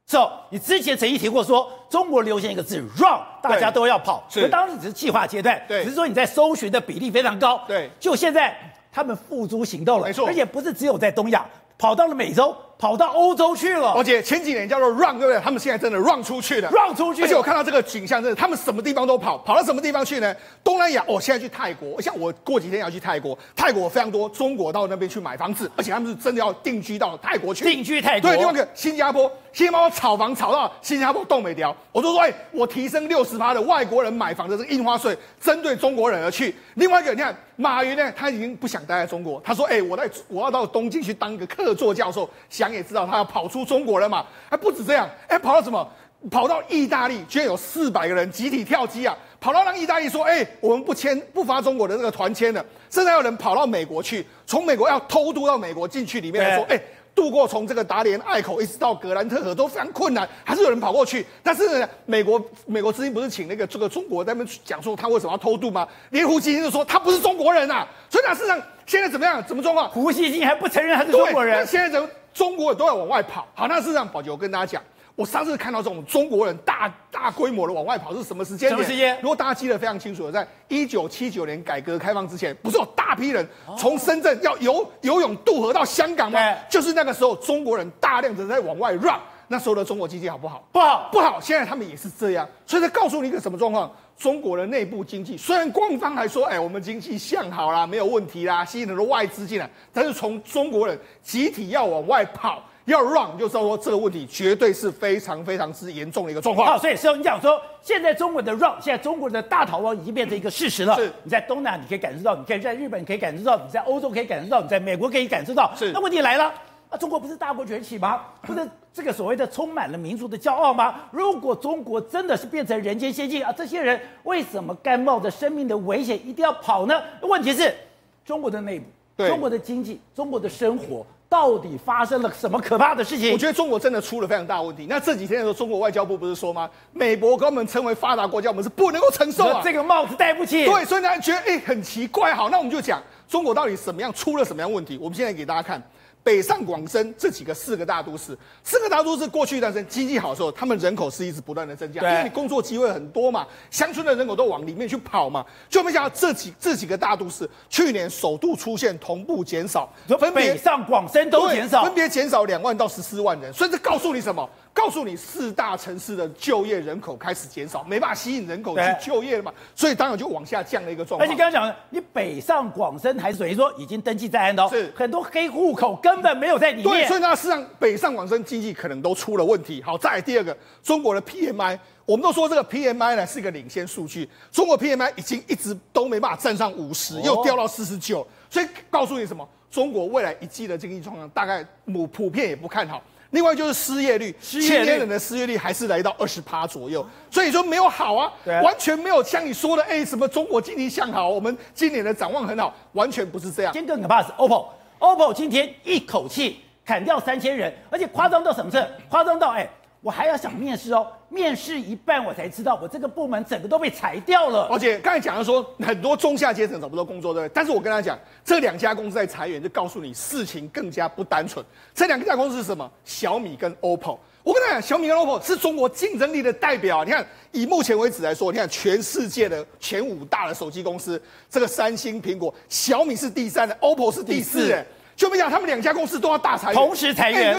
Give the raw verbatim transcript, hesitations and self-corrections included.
是哦，你之前曾经提过说，中国流行一个字 run， 大家都要跑， 是， 当时只是计划阶段， 对， 只是说你在搜寻的比例非常高， 对， 就现在他们付诸行动了， 没错， 而且不是只有在东亚，跑到了美洲，跑到欧洲去了， 而且前几年叫做 run， 对不对？他们现在真的 run 出去了 ，run 出去， 而且我看到这个景象，真的，他们什么地方都跑，跑到什么地方去呢？东南亚，哦，现在去泰国，像我过几天要去泰国，泰国非常多中国到那边去买房子，而且他们是真的要定居到泰国去， 定居泰国。 对，另外一个新加坡，新加坡炒房炒到新加坡冻没掉，我就说，哎、欸，我提升六十趴的外国人买房的这个印花税，针对中国人而去。另外一个，你看马云呢，他已经不想待在中国，他说，哎、欸，我在我要到东京去当一个客座教授，想也知道他要跑出中国了嘛，还不止这样，哎、欸，跑到什么？跑到意大利，居然有四百个人集体跳机啊！跑到让意大利说：“哎、欸，我们不签不发中国的这个团签了。”甚至还有人跑到美国去，从美国要偷渡到美国进去里面来说：“哎、欸，渡过从这个达连隘口一直到格兰特河都非常困难，还是有人跑过去。”但是呢，美国美国之音不是请那个这个中国在那边讲说他为什么要偷渡吗？连胡锡进就说他不是中国人啊！所以呢，事实上现在怎么样？怎么状况？ 胡锡进还不承认他是中国人。 现在整中国人都要往外跑。好，那事实上，宝杰，我跟大家讲。我上次看到这种中国人大大规模的往外跑是什么时间点？ 什么时间？ 如果大家记得非常清楚，在一九七九年改革开放之前，不是有大批人从深圳要游游泳渡河到香港吗？就是那个时候，中国人大量的在往外 run。那时候的中国经济好不好？ 不好， 不好。现在他们也是这样，所以在告诉你一个什么状况？中国的内部经济虽然官方还说，哎、欸，我们经济向好啦，没有问题啦，吸引很多外资进来，但是从中国人集体要往外跑。要 run 就知道说这个问题绝对是非常非常之严重的一个状况。 好，所以师兄你讲说，现在中国的 run， 现在中国的大逃亡已经变成一个事实了。 是， 你在东南亚你可以感受到，你可以在日本可以感受到，你在欧洲可以感受到，你在美国可以感受到。 是， 那问题来了，啊，中国不是大国崛起吗？不是这个所谓的充满了民族的骄傲吗？如果中国真的是变成人间仙境啊，这些人为什么甘冒着生命的危险一定要跑呢？问题是，中国的内部、中国的经济、中国的生活。到底发生了什么可怕的事情？ 我觉得中国真的出了非常大的问题。那这几天的时候，中国外交部不是说吗？美国跟我们称为发达国家，我们是不能够承受啊， 这个帽子戴不起。 对，所以大家觉得哎、欸、很奇怪。好，那我们就讲中国到底什么样出了什么样问题？我们现在给大家看。北上广深这几个四个大都市，四个大都市过去一段时间经济好的时候，他们人口是一直不断的增加，因为你工作机会很多嘛，乡村的人口都往里面去跑嘛，就没想到这几这几个大都市去年首度出现同步减少， 分别北上广深都减少， 分别减少两万到十四万人，所以这告诉你什么？告诉你四大城市的就业人口开始减少，没办法吸引人口去就业了嘛，所以当然就往下降了一个状况。 而且刚刚讲的，你北上广深还等于说已经登记在案的哦， 是很多黑户口根本没有在里面。 对，所以呢，事实上北上广深经济可能都出了问题。好，再来第二个，中国的 P M I， 我们都说这个 P M I 呢是一个领先数据，中国 P M I 已经一直都没办法站上五十、哦，又掉到四十九，所以告诉你什么？中国未来一季的经济状况大概普普遍也不看好。另外就是失业率， 失业率，青年人的失业率还是来到二十趴左右，所以说没有好啊，完全没有像你说的，哎、欸，什么中国经济向好，我们今年的展望很好，完全不是这样。 今天更可怕的是 O P P O，O P P O 今天一口气砍掉三千人，而且夸张到什么程度？夸张到哎、欸，我还要想面试哦，面试一半我才知道我这个部门整个都被裁掉了。 而且刚才讲的说很多中下阶层找不到工作，对不对？但是我跟他讲，这两家公司在裁员，就告诉你事情更加不单纯。这两家公司是什么？小米跟 O P P O。我跟他讲，小米跟 O P P O 是中国竞争力的代表啊！你看，以目前为止来说，你看全世界的前五大的手机公司，这个三星、苹果、小米是第三的 ，O P P O 是第四，哎，就没想他们两家公司都要大裁员， 同时裁员。